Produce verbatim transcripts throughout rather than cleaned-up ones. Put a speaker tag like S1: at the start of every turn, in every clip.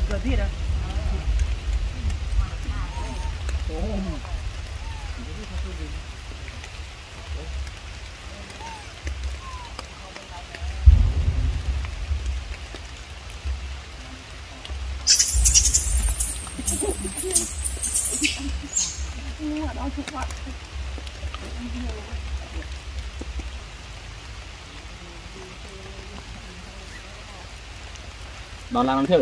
S1: Giờ thiết à? Đó chụp bạn.
S2: Đón làm thử.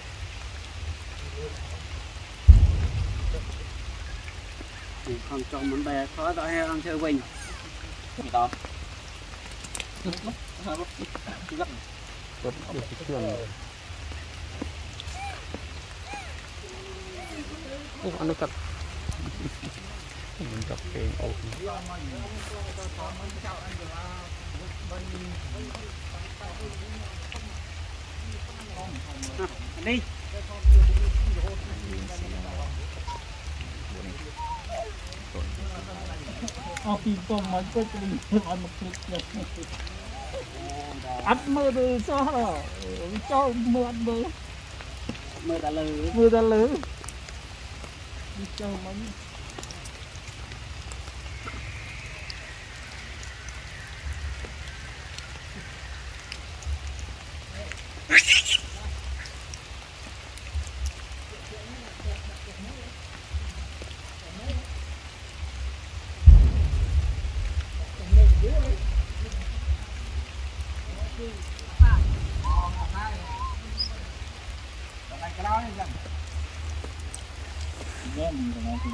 S1: Không cho món bè khó tao hay ăn theo mình.
S2: Gì đó.
S3: Ủa, ăn được cặp. Mình chọc cái ổ.
S1: Đi. Ờ, thì tôm mấy cái mình ăn một chút. Ăn mơ từ sao rồi? Cho mơ ăn mơ. Mơ ta lử. Mơ ta lử. Đi cho mấy. Cái đó đi dần. Nghe mình còn nói thì